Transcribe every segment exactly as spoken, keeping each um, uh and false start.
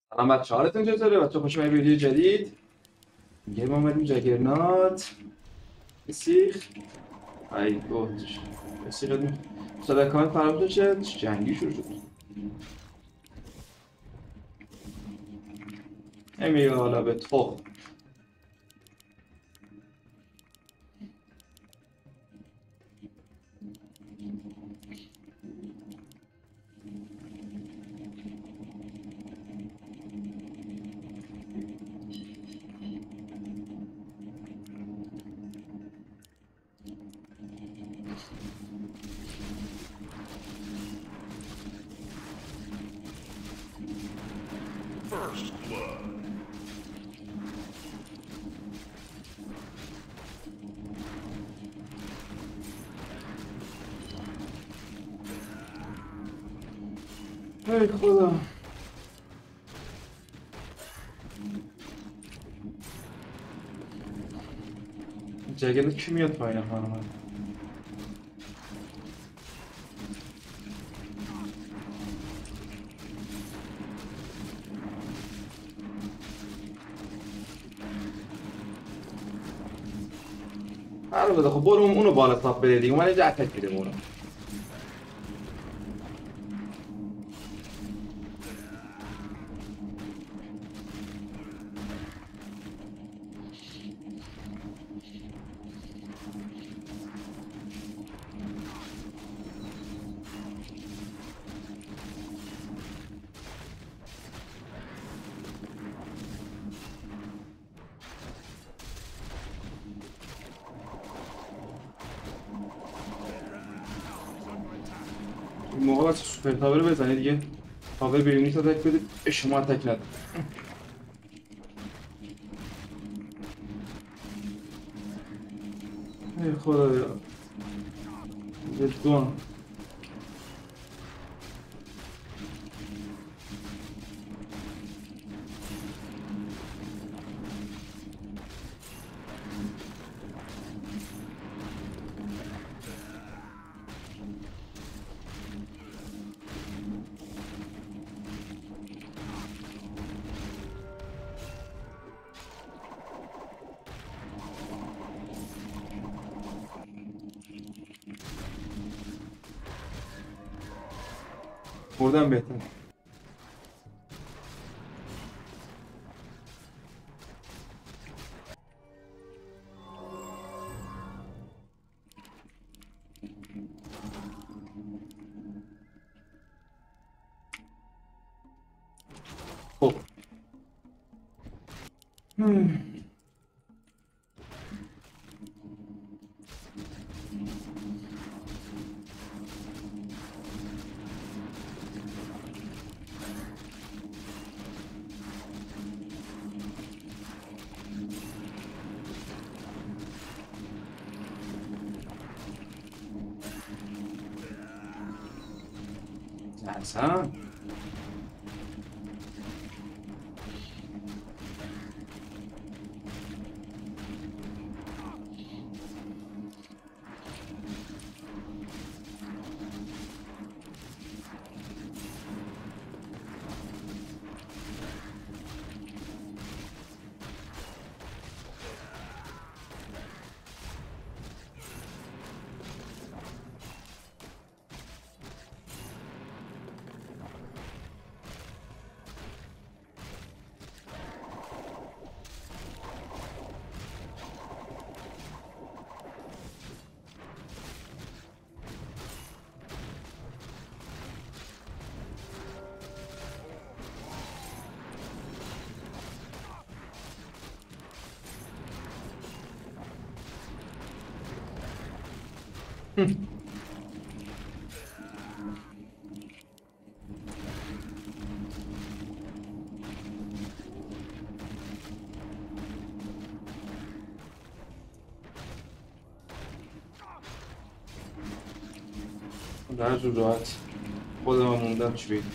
سلام بچه حالتون چطوره؟ بچه خوش اومدید به ویدیو جدید. میگه ما اومدیم جگرنات سیخ ای گفتش سیخ دیم صدا کامل فراموش شد جنگی شروع شد. نمیگه حالا به تو First blood. ای خدا جگرنات کی میاد پایین خانم؟ حالا بده خب برو اونو بالا تاپ بده دیگه. من اینجا اتک میدم اونو. این موقع باید سوپر تاور بزنی دیگه. تاور بیرونی تا تک بده به شما تک نده. ای خدا یا دون بردم بهتر. خب هم. اصلا در جور راحت خودم هم موندم چی بگم.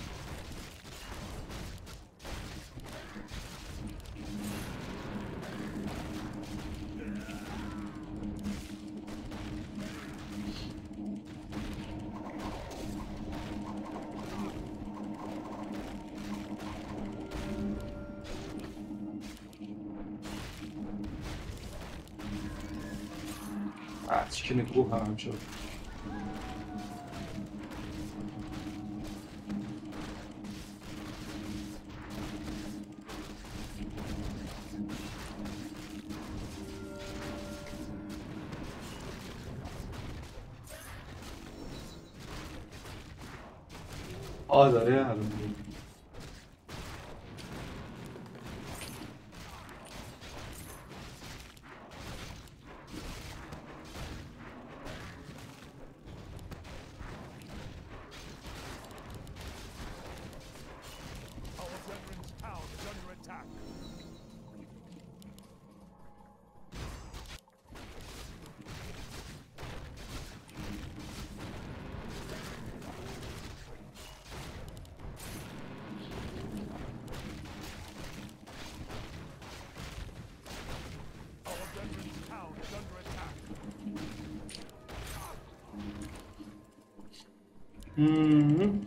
Ah, chicken koha هم شد. آه داره الان. Our brethren's town is under attack. Our brethren's town is under attack. Hmm.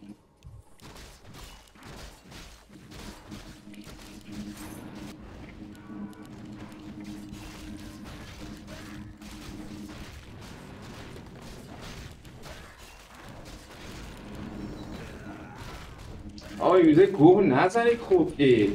آقا یوزه گوه نزنید خوب ای.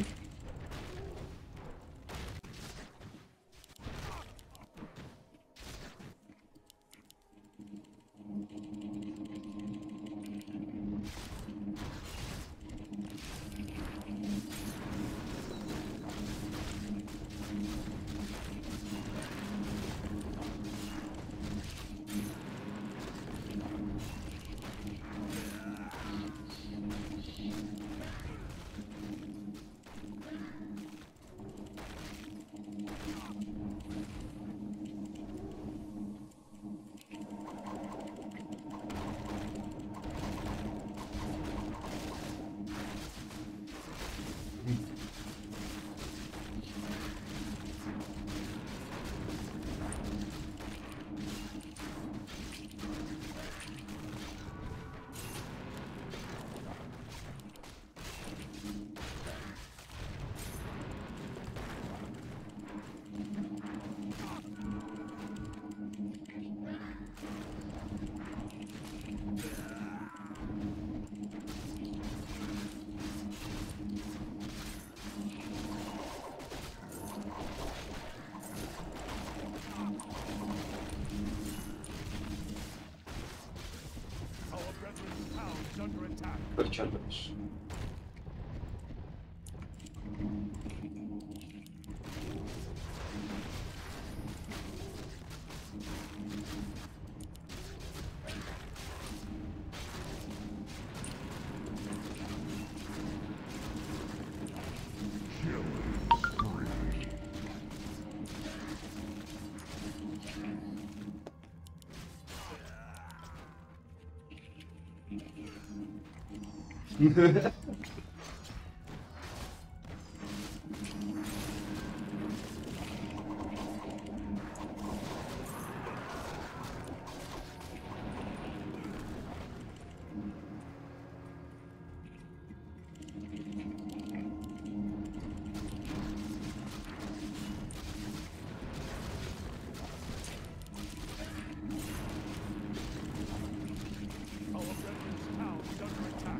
Our brethren's town is under attack. برکل باش. Our brethren's town is under attack.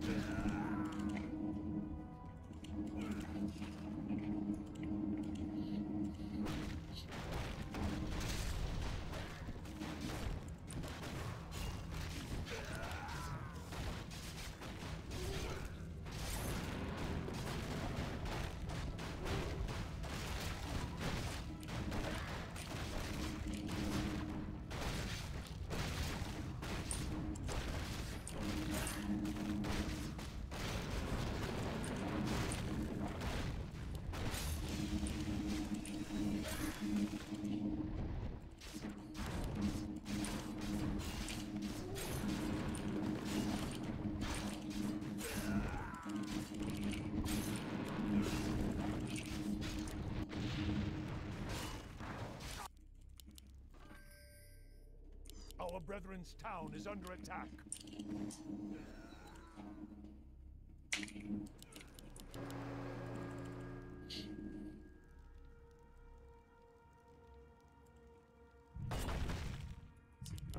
Our brethren's town is under attack.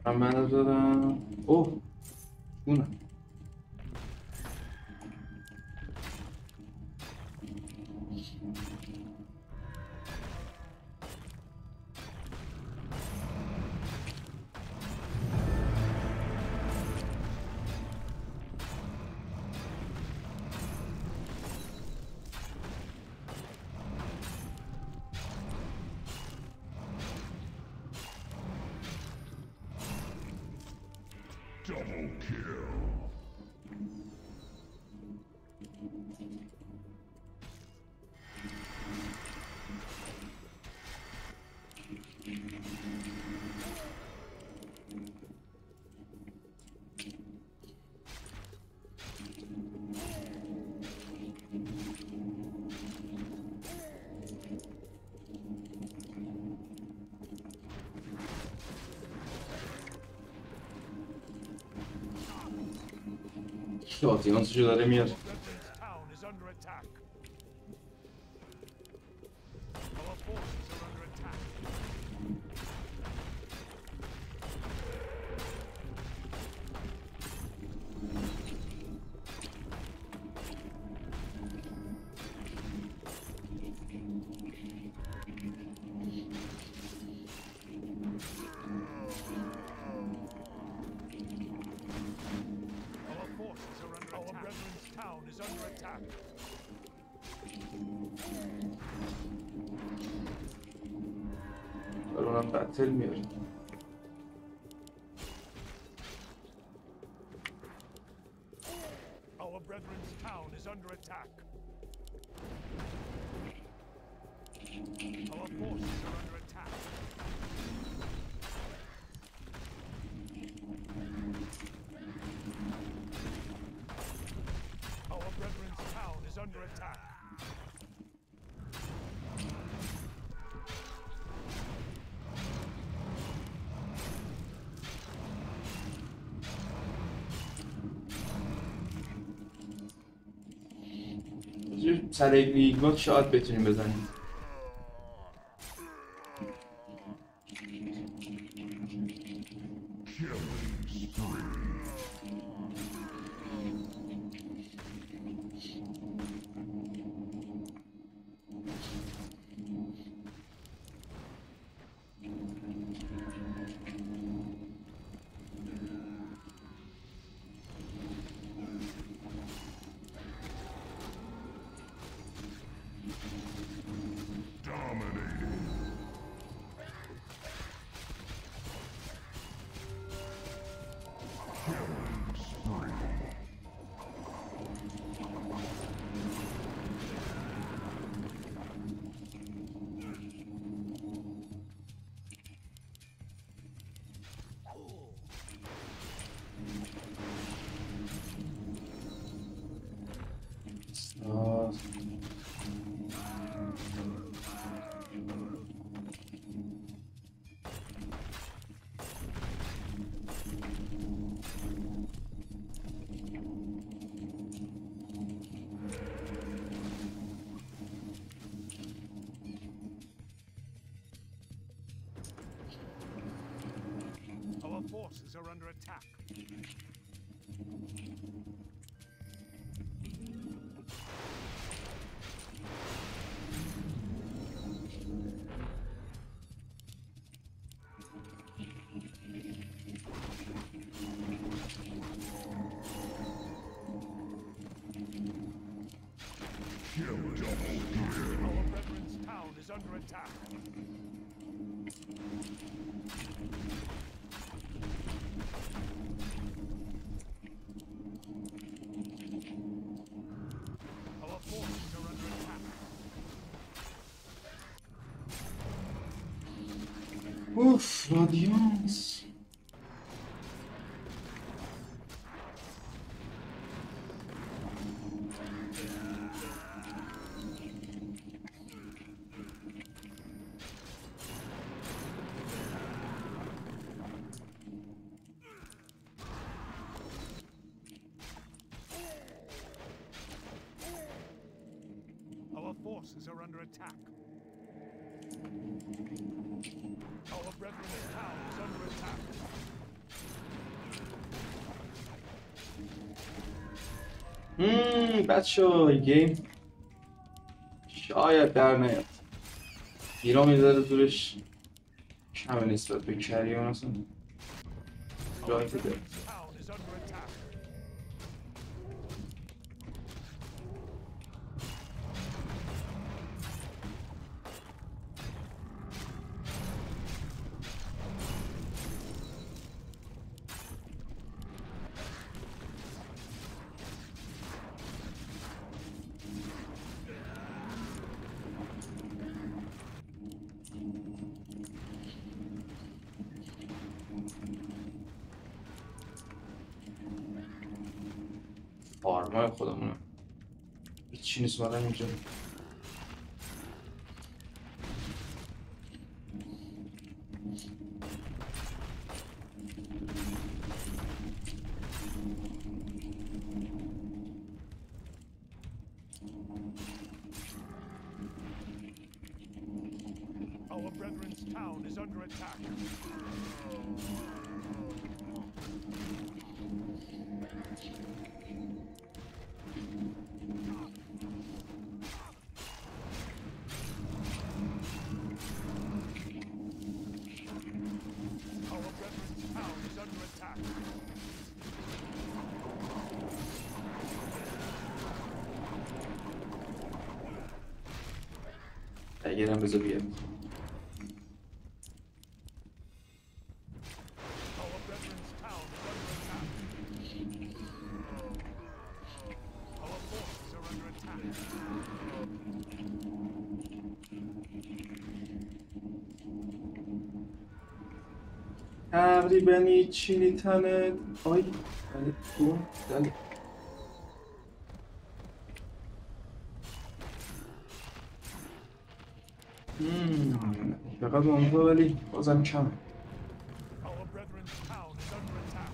من دارم. اوه اونه. Double kill. آدینسشو داره میاد. Redlands town is under attack. Our forces are under attack. Our forces are under attack. Our brethren's town is under attack. داره اونم بتل میاره. Our brethren's town is under attack. Our forces are under attack. Our brethren's town is under attack. سر ایگمات شاید بتونیم بزنیم. آه. Our forces are under attack. Our brethren's town is under attack. Our forces are under attack. اوف رادیانس. Our forces are under attack. Our brethren's town is under attack. مم بچه ها گیم شاید در نیاد. ایران میذاره زورش کمه نسبت به کریان اصلا رایت داره. Town is under attack. فارمای خودمونه هیچی نیست مادم اینجا. Our brethren's town is under attack. Our brethren's town is under attack. اگرم بذار بیاد. Our brethren's town is under attack. Our forces are under attack. تقریبا هیچی نیتنه آی بله تو بله مم. فقط اونجا ولی بازم کمه. Our brethren's town is under attack.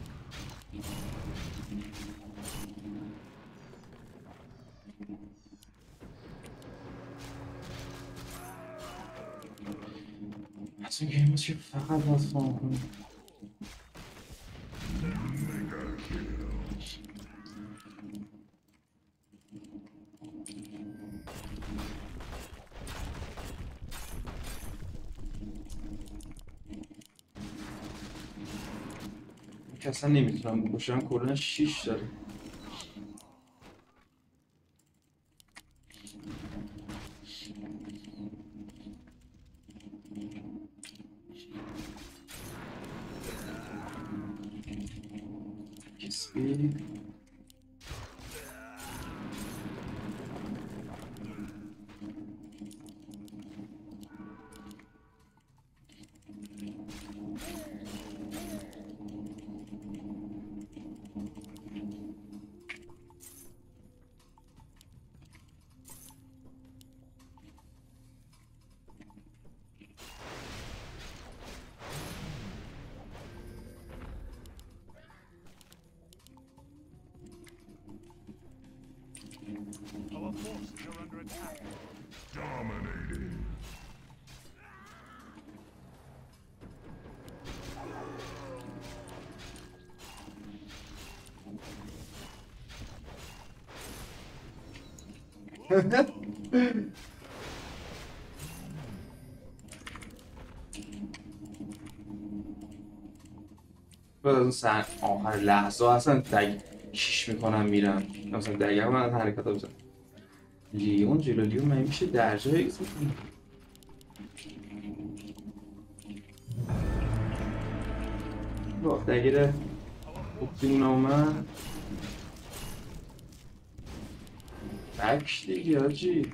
از این گیم که فقط باز فهم کنیم. که اصلا نمیتونم بکشم کلن شیش داره. کسی Our forces are under attack. Dominating. بعد از اون سن آخر لحظه اصلا دگ کش میکنم میرم مثلا دگه من از حرکت ها بزن لیون جلو لیون من میشه درجه ایکس میکنم. با دگیره اکتیمون اومد بکش دیگه آجی.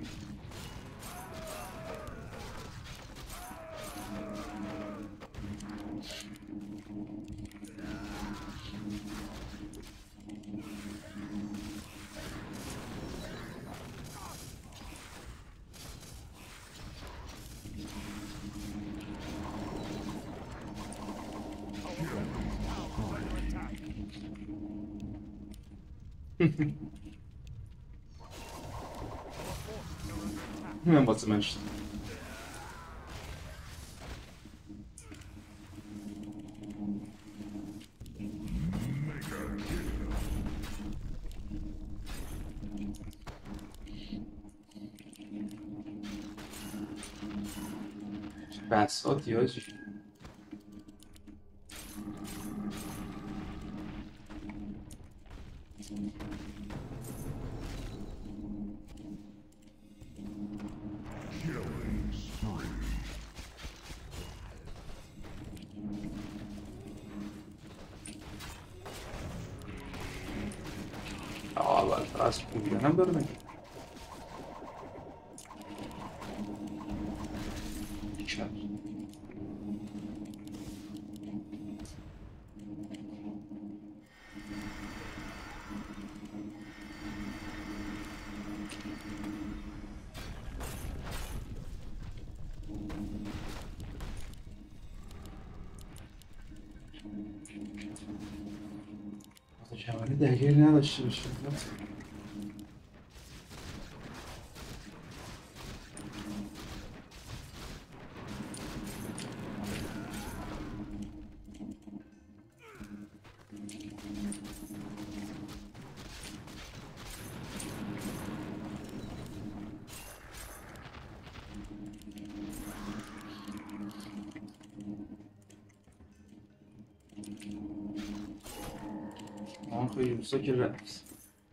من واسه من شد. بساطی هاجی. Killing spree. آه باید از پول هم داره مگه چند کمالی دگری نداشته باشه آن خیلی روسا که رفت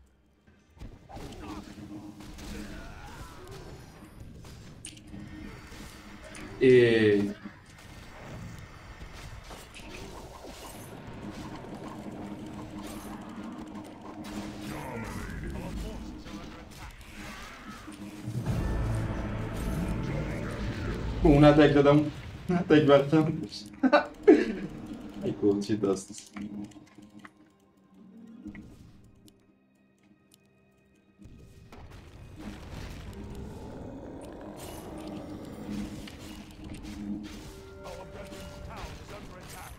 ای اون اتک دادم اتک وقتم ای گوچی داست Our brethren's town is under attack.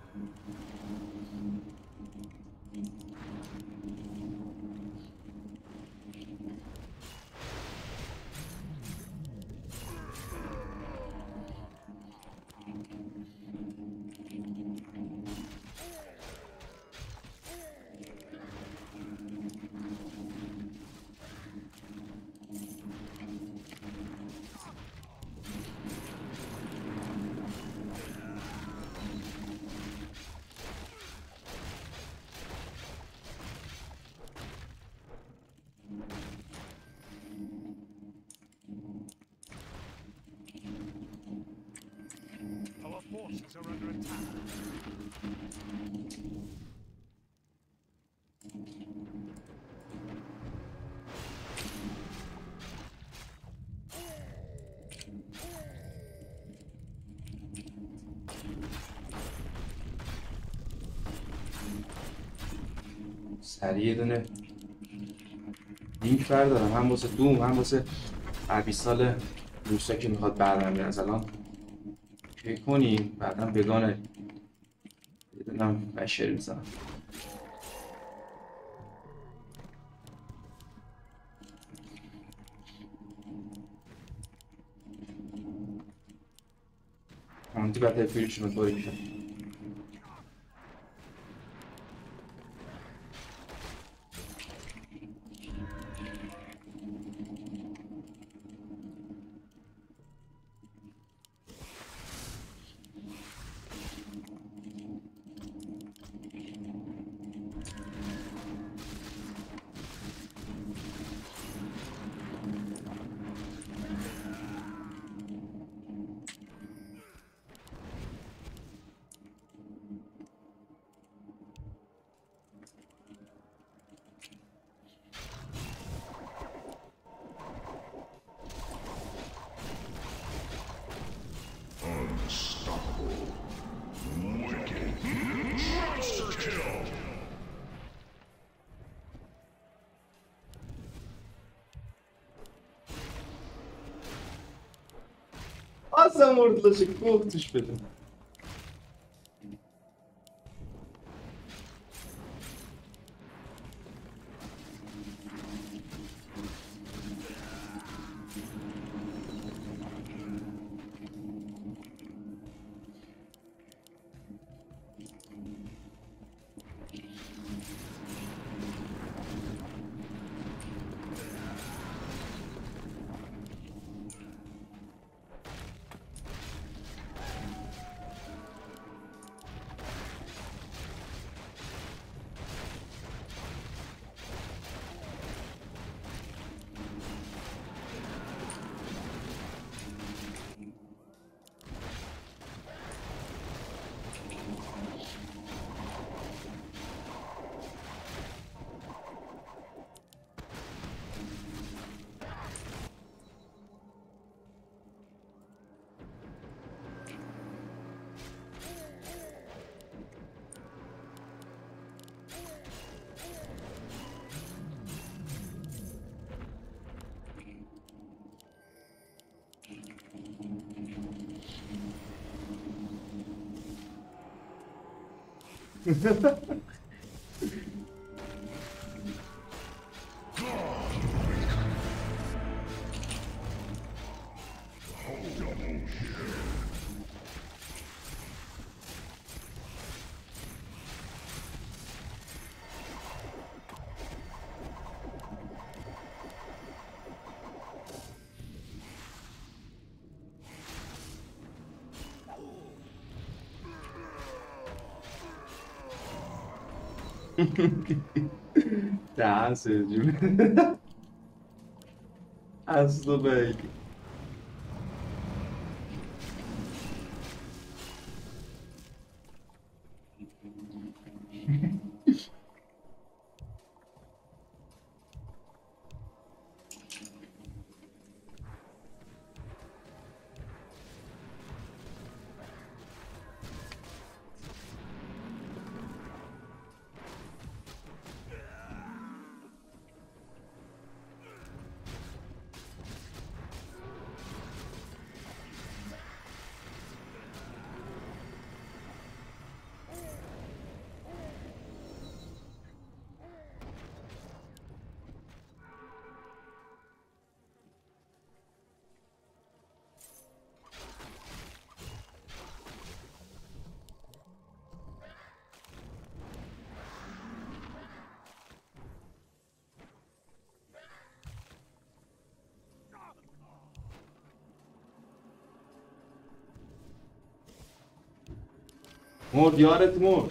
Our forces are under attack. سریع یه دونه لینک بردارم هم واسه دوم هم واسه ابیسال روسا که میخواد برنامه از الان که کنیم بعدا بگانه یه دونه هم بشری میزنم همونتی بطه فیلشون رو طوری میشن Unstoppable. Wicked. Monster kill. اصلا مردلشه کوه توش بده Tá, Sérgio. Ah, tudo bem. مرد یارت مرد.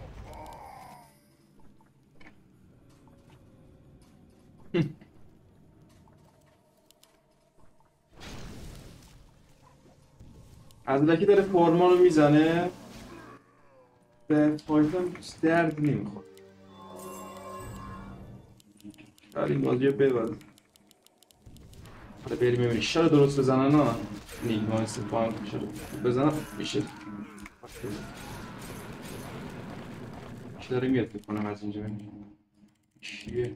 از لکی داره فورما رو میزنه به فایتم درد نمیخواد. ولی این بازی رو ببرد. حالا بریم ببینیم شاید درست بزنن ها. نیگما استفان شده بزنن میشه. چی داره میاد بکنم از اینجا ببینیم چیه؟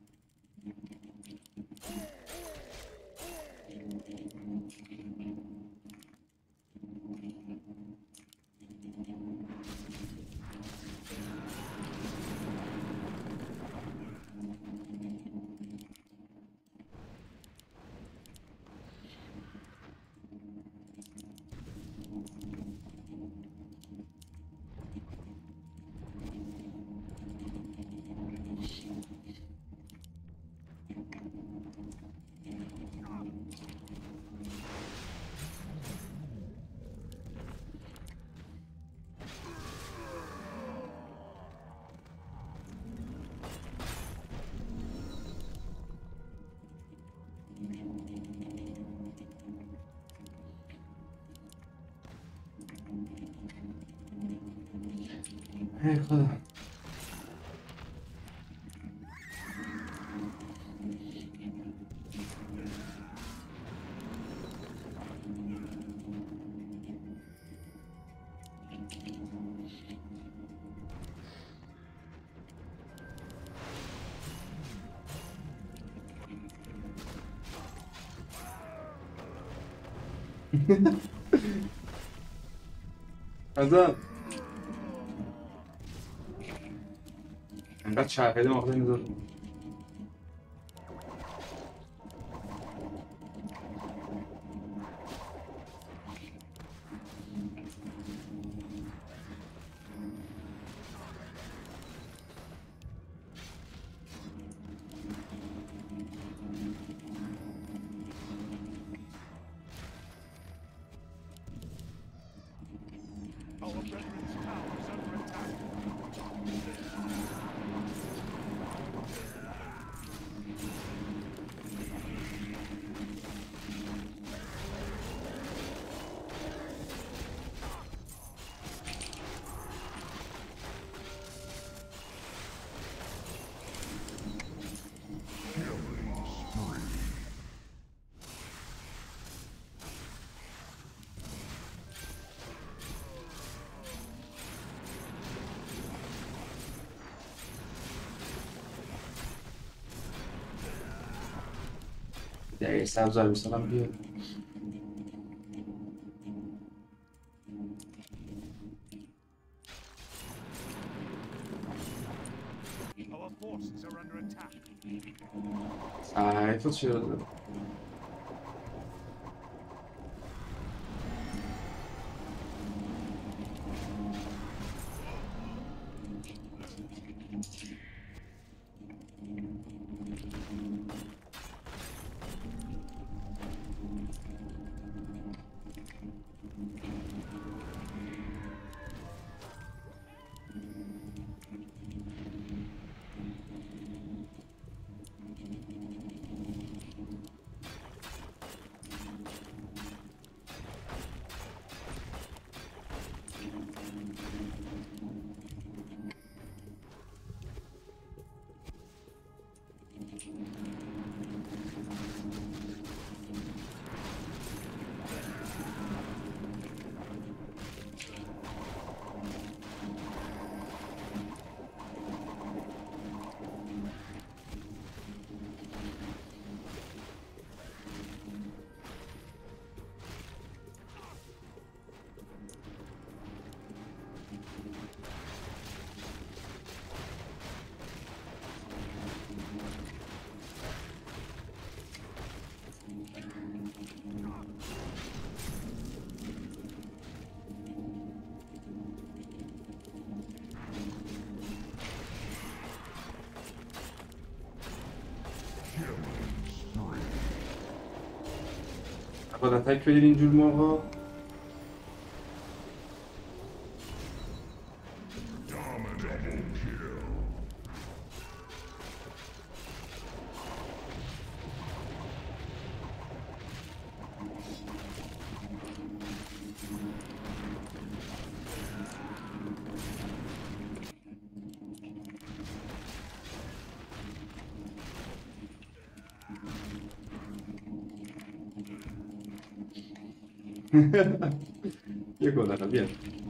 ای خدا. ازم انقدر چرخیده ماخده نزار Our brethren's town is under attack. دقیقه سبز رو بسالم بیاد ایفل چرا داره؟ باید اتک بدید اینجور موقع یه گل دارم بیاد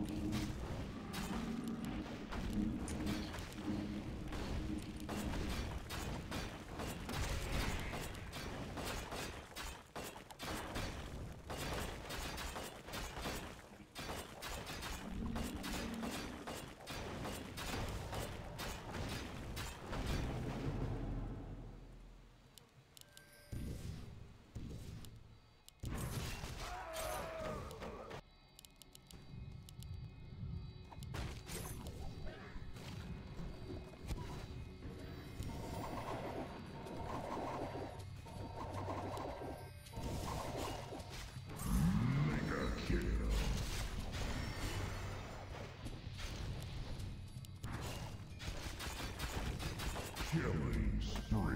Killing spree.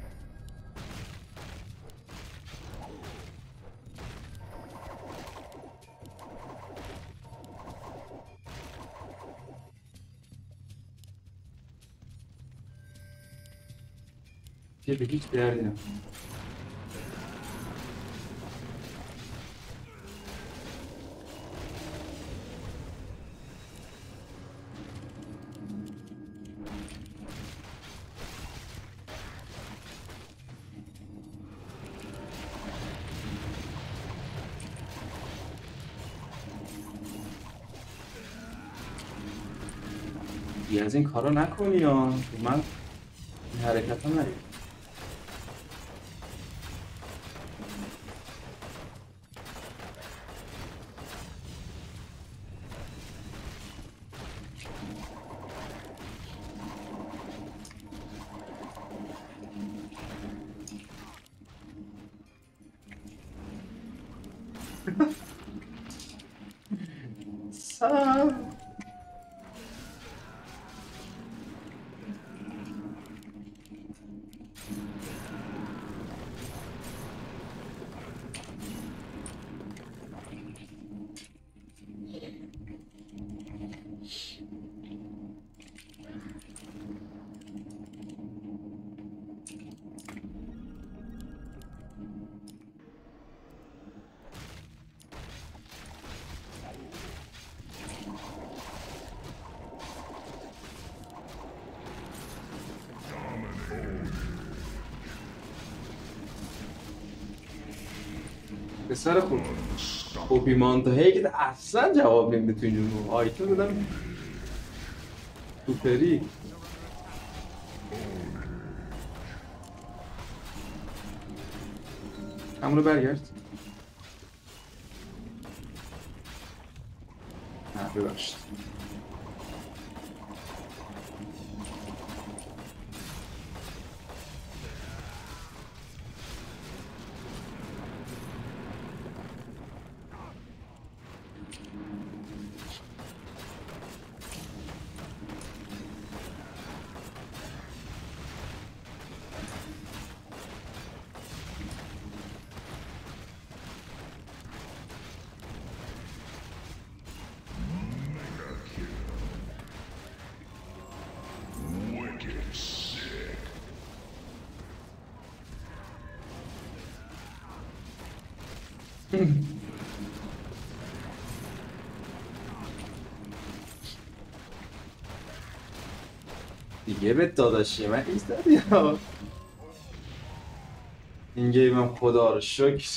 یه به هیچ دردی نم یه از این کارا نکنی یا من این حرکت ها نرید سر پسر خوب کوپی مانتاهی که اصلا جواب نمیده تو اینجور موقع آیتم دادم سوپری همونو برگرد. نه ببخشید. Wicked sick. دیگه به داداشی من ایستادی ها. این گیم هم خدا رو شکر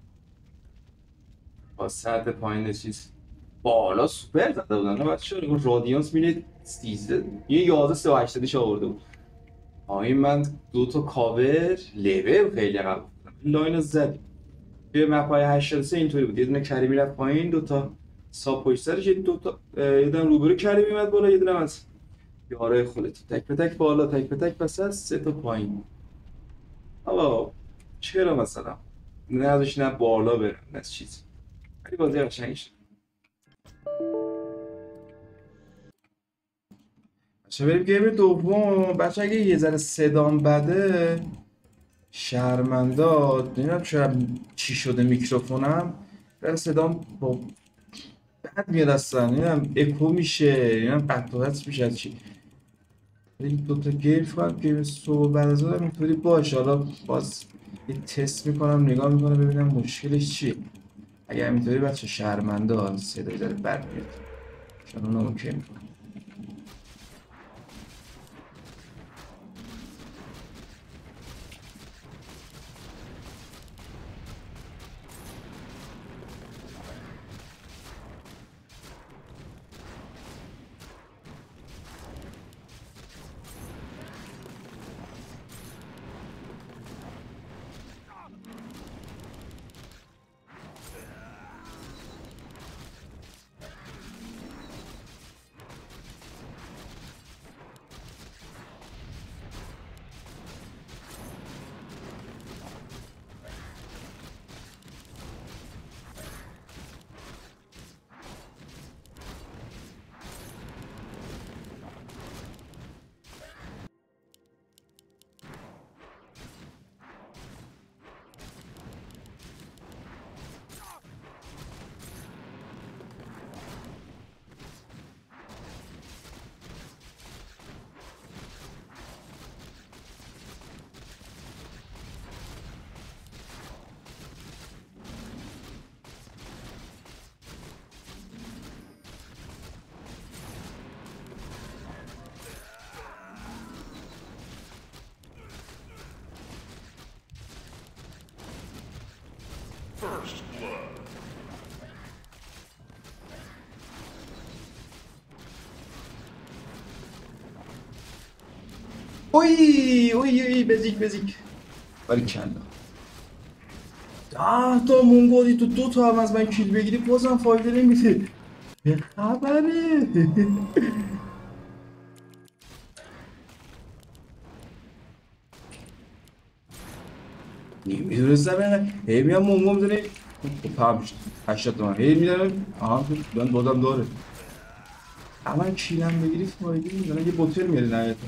با سطح پایین چیز بالا سوپر زده بودن. بچه ها رادیانس مینه سیزده یه یازده سه و هشتادیش آورده بود. پایین من دو تا کاور لبه خیلی قبل لاین رو زدیم. توی مپ های هشتاد و سه اینطوری بود، یه دونه کریمی رفت پایین، دو تا ساب پشت سرش، یه دو تا یه دونه روبرو کریمی اومد بالا، یه دونه از یارای خودت تک به تک بالا تک به تک وسط، سه تا پایین. آقا چرا مثلا نه ازش نه بالا برم نه چیز. خیلی بازی قشنگی شد. بچه بریم گیم دوم. بچه اگه یه ذره صدام بده شرمنداد، نمیدونم چرا چی شده میکروفونم، برای صدام با بد میاد اصلا، نمیدونم اکو میشه، نمیدونم قطعات میشه از چی. این دوتا گیم فقط گیم صبح بعد از ظهر اینطوری باشه. حالا باز یه تست میکنم نگاه میکنم ببینم مشکلش چیه. اگه همینطوری بچه شرمنده صدای داره بد میاد چون اونو اوکی میکنم. First blood. اوی اوی اوی بزیک بزیک ولی کلا ده تا مونگولی تو دو تا هم از من کیل بگیری بازم فایده نمیده. به خبره. نمیدونستم نه هی میام مونگو میزنه پمش هشتاد تومن هی میدنم آها من بادم داره اما کیلم بگیری فایده نمیده. یه بوتل میاری نهایتا.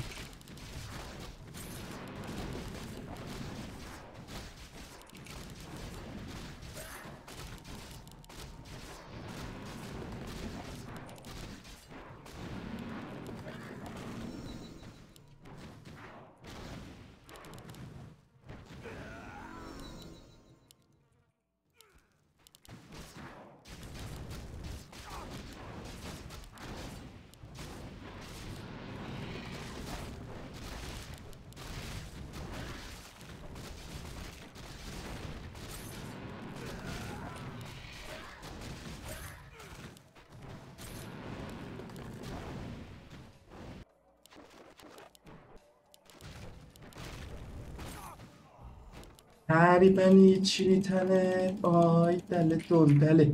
تقریبا هیچی میتنه. آی دله دون دله.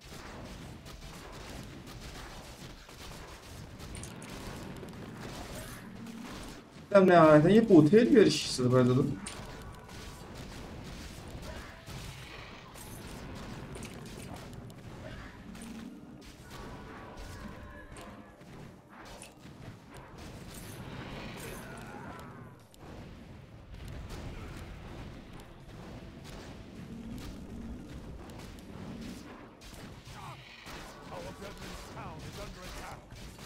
دم نهایتا یه بوتل بیاری شیصد بردارم. Our brethren's town is under attack.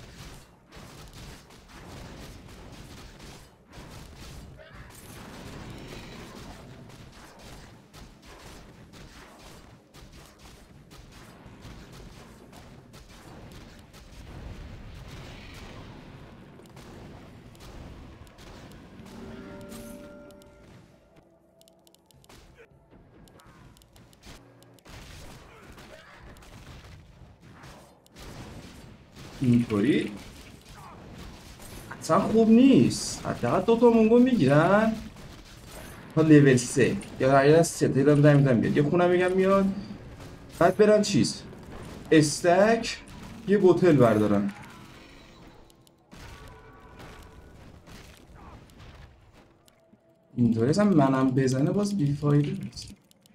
اینطوری اصلا خوب نیست. حداقل دوتا مونگو میگیرن تا لول سه یا غیر از سه دیدم دارم میدم بیاد. یه خونه میگم میاد بعد برن چیز استک یه بوتل بردارن. اینطوری اصلا منم بزنه باز بیفایده نیست.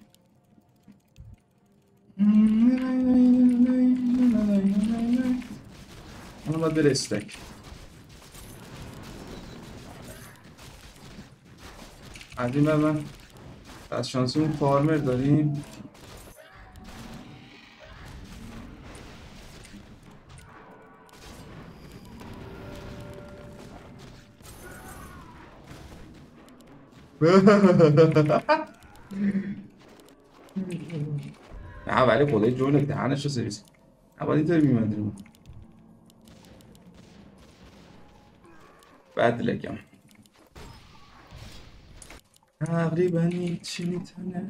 الان باید بره استک. از این من از شانسیمون فارمر داریم. نه ولی خدای جونک دهنش رو سرویس نباید اینطوری میمندیم. بد لگم تقریبا هیچی میتونه.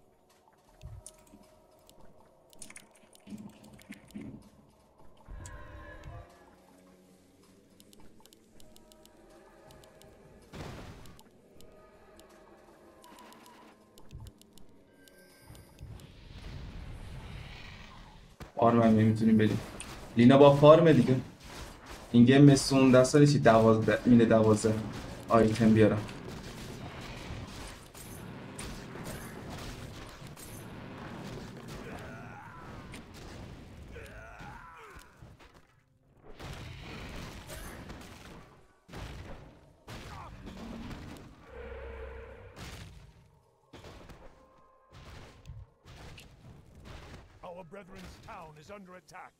فارم هم نمیتونیم بریم. لینا با فارم دیگه. این گیم مثل اون دست داری چی دوازده مینه دوازده آیتم بیارم. Our brethren's town is under attack.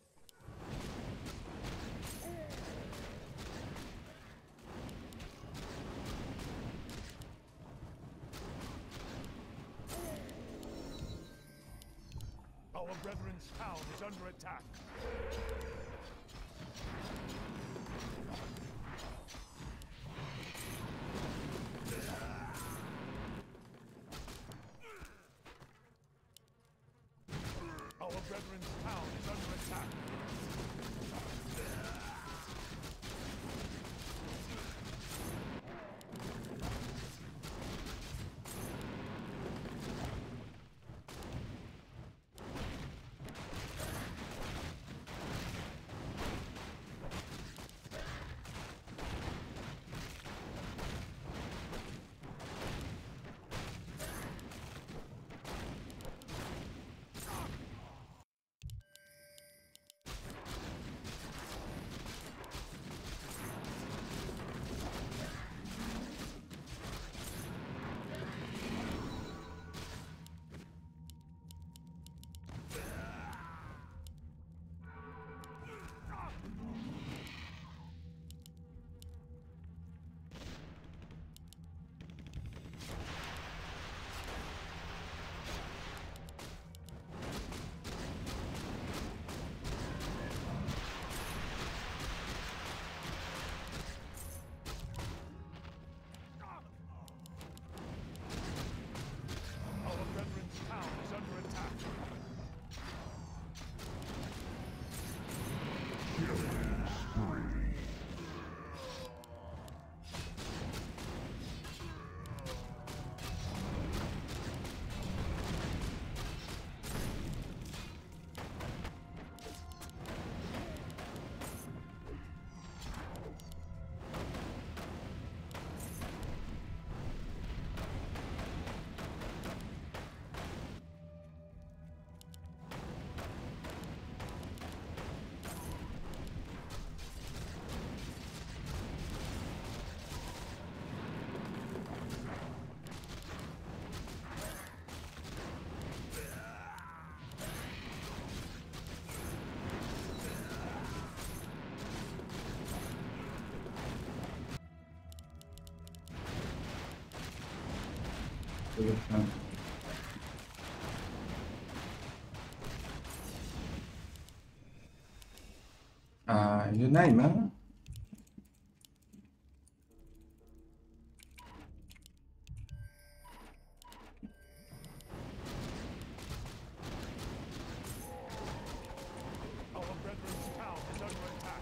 Our brethren's town is under attack. Our brethren's town is under attack. گرفتم. آه اینو نایمه. Our brethren's town is under attack.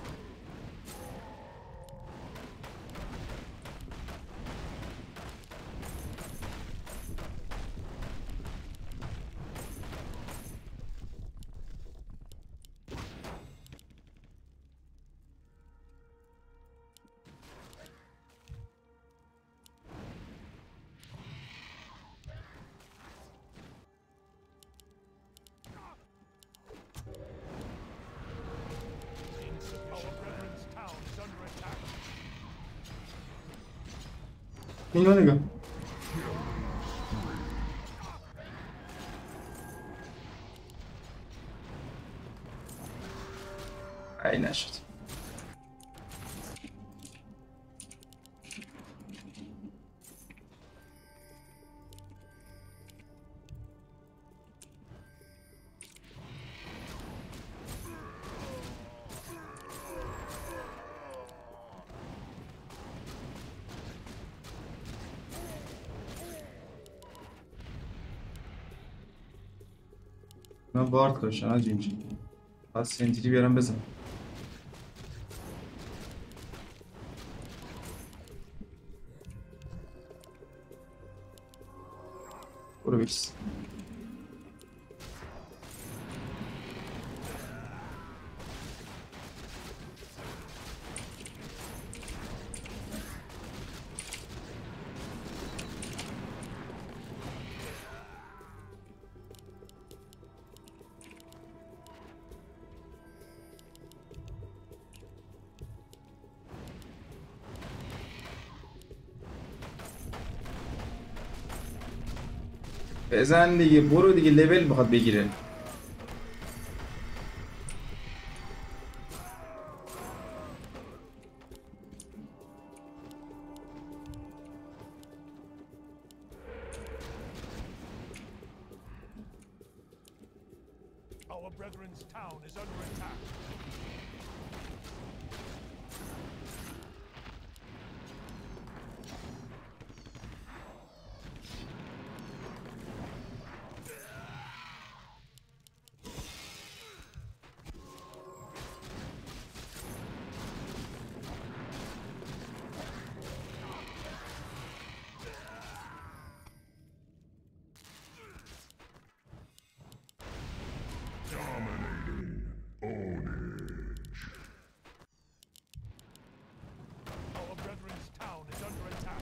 Our brethren's town is under attack. اینو نگاه. ای نشد. من وارد کشم آجی اینجا. پس اینجوری بیارم بزن. برو بیس. بزن دیگه برو دیگه لول میخواد بگیره. Our brethren's town is under attack. Dominating. Ownage. Our brethren's town is under attack.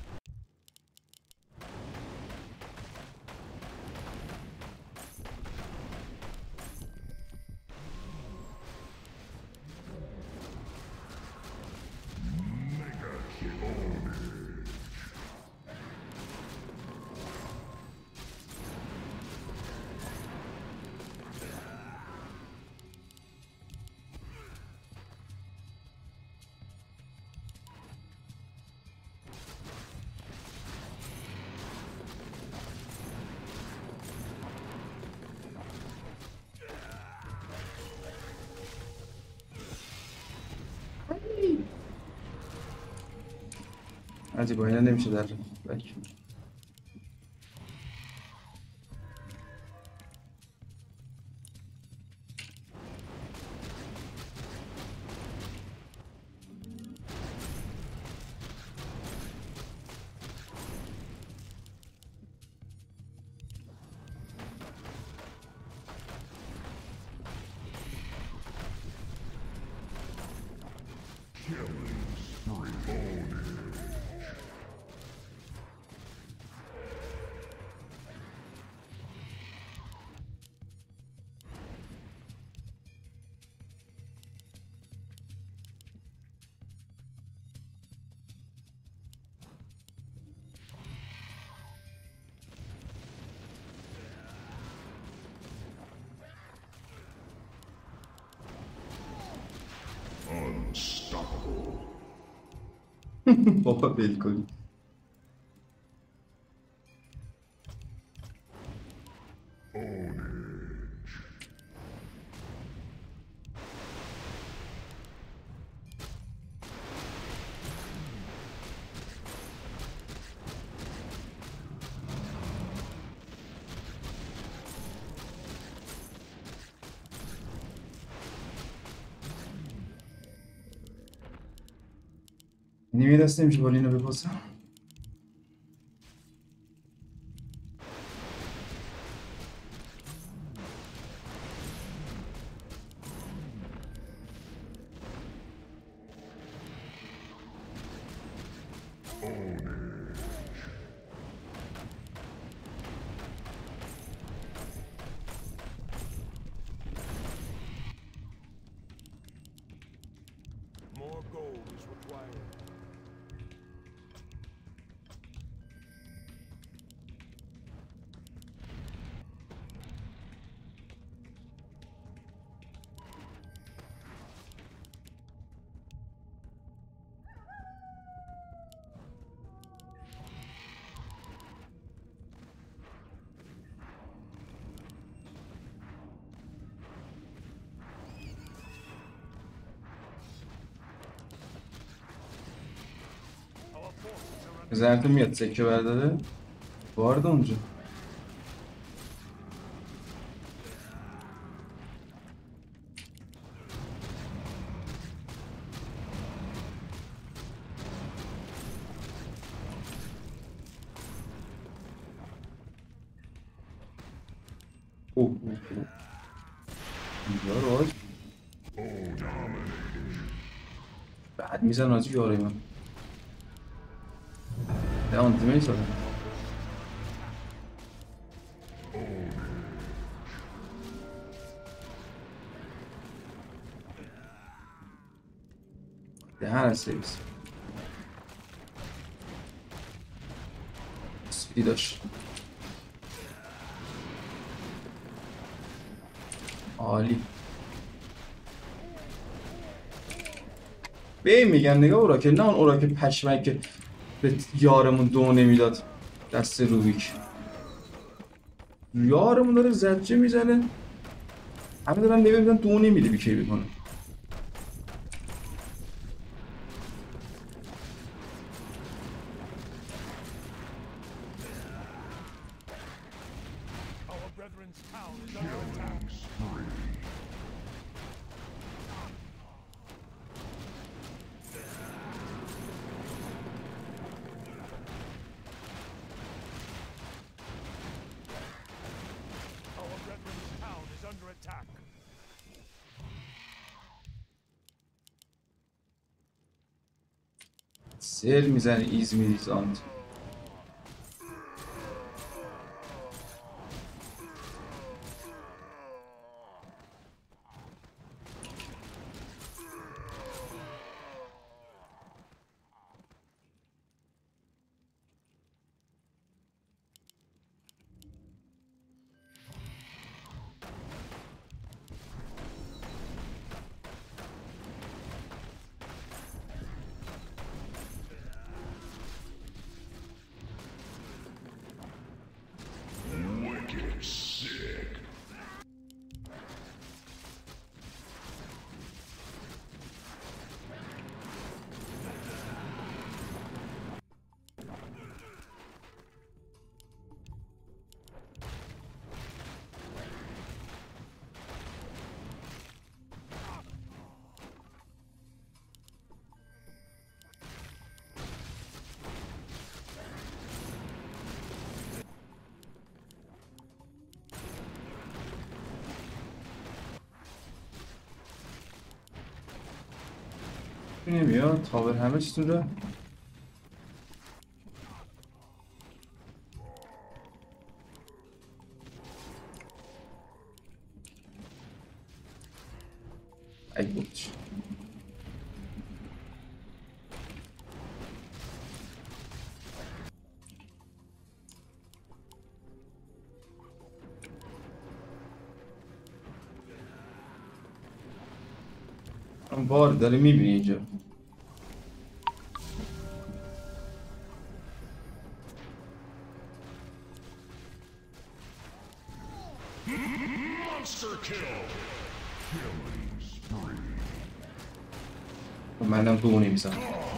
Mega kill. Ownage. آجی با اینا نمیشه در بک. Killing spree. Ownage. Unstoppable. بابا ول کنی. نیمه دست نمیشه بالا اینو بپاسم. More gold is required. Our forces are under زنتو میاد سکه برداره وارد اونجا. اوه اوه اوه. اینجا رو آج بعد میزن آجی یاره من دوان دیمه سادم. دهن از سیویس سپیدی داشت. عالی. به این میگن نگاه اوراکل، نه اون اوراکل پشمک که به یارمون دو نمیداد دست روبیک. یارمون داره زجه میزنه همه دارن نمیدن دو نمیده بیکی بکنه. our brethren's town is under attack. Our brethren's town is under attack. سر میزنه ایزمیری زاند. Wicked sick. نمیاد تاور همه چیتون رو ای بودش. اون بار داره میبینی اینجا Monster kill. Killing spree. منم تو اون نمیزم.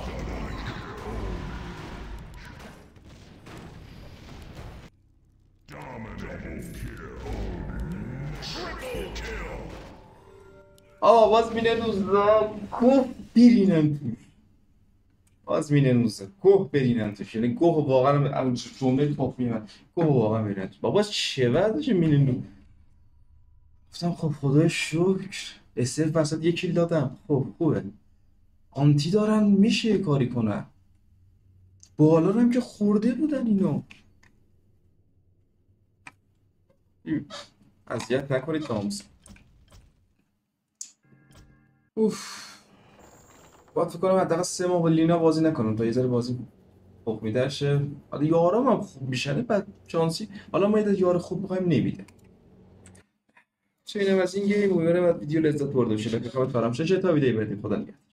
Dominating kill. Triple kill. آه باز مینه نوزده کوه برینم توش. باز مینه نوزده کوه برینم توش. یعنی کوه واقعا جمله توپ میمن. کوه واقعا برینم توش. بابا چه وضعشه مینه نوزده. گفتم خب خدای شکر استرف وسط یک کیل دادم. خب خوبه. آنتی دارن میشه یه کاری کنن. بالا رو هم که خورده بودن اینو. اذیت نکنید ناموسم. اوف. باید فکر کنم حداقل سه ماه با لینا بازی نکنم تا یه ذره بازی تخمی در شه. حالا یارام هم خوب میشنه بعد چانسی. حالا ما یه یار خوب میخوایم نمیده. چه اینم از این گیم امیدوارم از ویدیو لذت برده باشید. اگه کامنت فراموش نشه تا ویدیو بعدی خدا نگهدار.